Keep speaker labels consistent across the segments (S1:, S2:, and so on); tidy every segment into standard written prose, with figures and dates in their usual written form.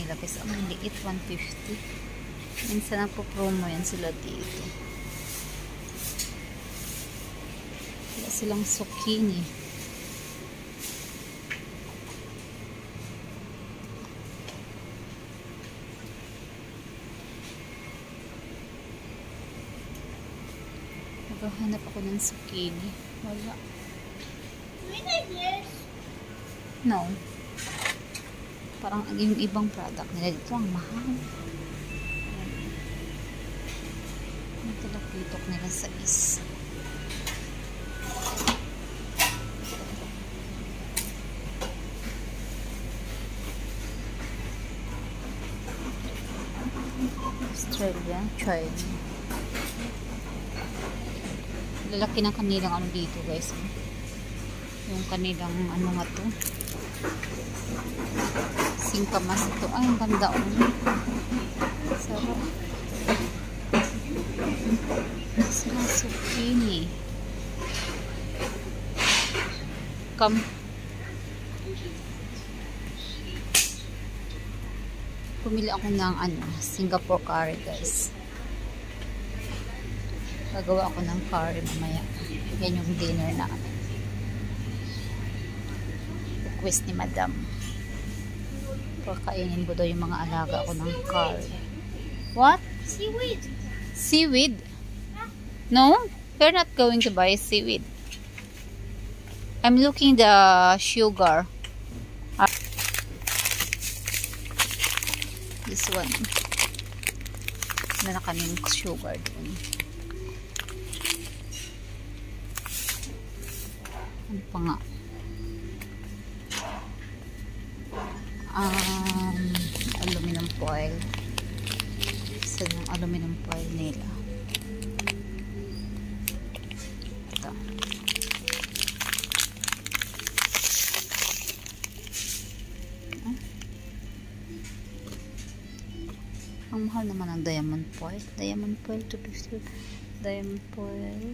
S1: nila guys. Ang liit, 150. Minsan nagpo-promo yan sila dito. Wala silang zucchini. Naghahanap ako ng zucchini. Wala. No. Parang yung ibang product nila dito ang mahal. Ang talapitok nila sa is. Australia, China. Lalaki ng kanilang ano dito guys. Yung kanilang ano nga to. Singkamas ito. Ay, ang ganda oh. Sarap. Sarap zucchini. Come. Pumili ako ng ano, Singapore curry guys. Gagawa ako ng curry mamaya. Yan yung dinner namin. Request ni Madam. Pagkainin ko daw yung mga alaga ko ng curry. What?
S2: Seaweed.
S1: Seaweed? No, we're not going to buy seaweed. I'm looking the sugar. This one. Wala na kaming sugar dun. Ano pa nga? Aluminum foil. Isa yung aluminum foil nila. Ito. Ang mahal naman ang diamond foil. Diamond foil, 250. Diamond foil.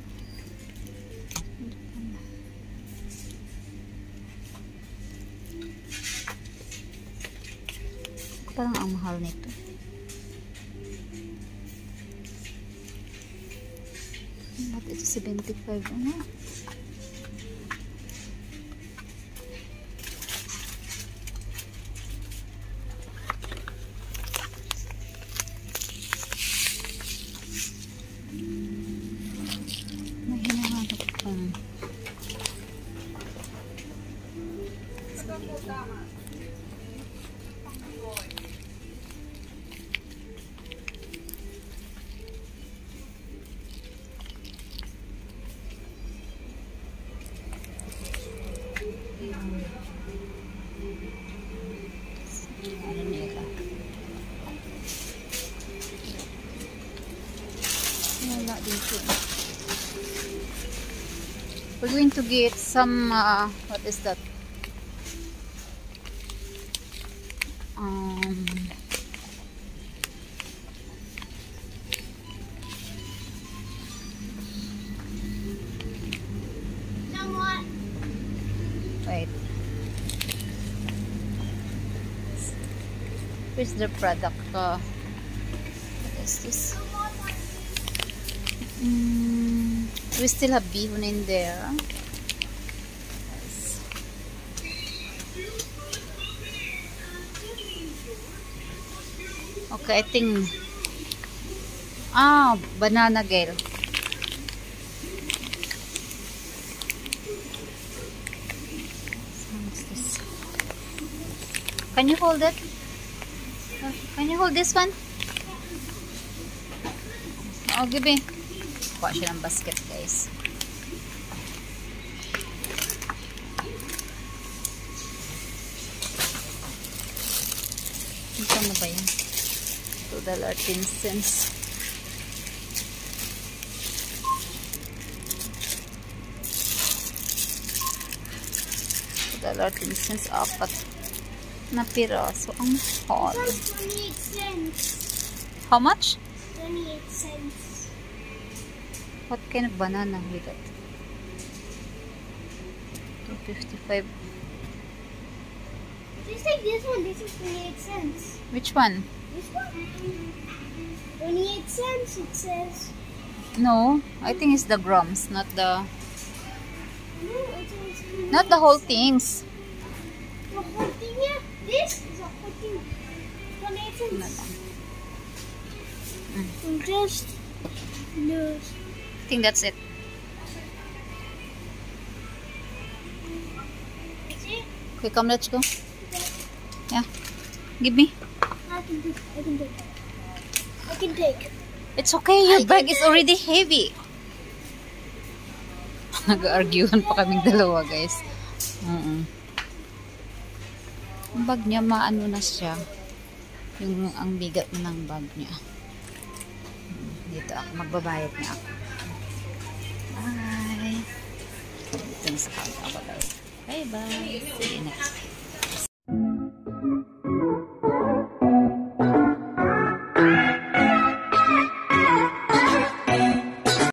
S1: Parang ang mahal nito. Ba't ito 75? Ano? May hinahanap pang ano nila. Wala dito. We're going to get some what is that? Wait. Where's the product? What is this? We still have bihon in there. Yes. Okay, I think banana gel. Can you hold it? Can you hold this one? Oh, give me. Kuha siya ng basket, guys. Ito na ba yan? $2.10. $2.10 apat na piraso ang mahal.
S2: 28 cents.
S1: How much?
S2: 28 cents.
S1: What kind of banana with that? 255.
S2: Just like this one, this is 28 cents.
S1: Which one?
S2: This one. 28 cents it says.
S1: No, I think it's the grams, not the
S2: No, it says
S1: not the whole things.
S2: the whole thing here. This is a whole thing. 28 cents. Just lose.
S1: I think that's it.
S2: See?
S1: Okay, come, let's go. Yeah, give me.
S2: I can take. I can take. I can take.
S1: It's okay, your bag is already heavy. Nag-arguhan pa kaming dalawa, guys. Ang bag niya, maano na siya. Yung ang bigat na ng bag niya. Dito ako, magbabayad na ako. Bye! Dito na sa counter ako daw. Bye-bye! See you next time.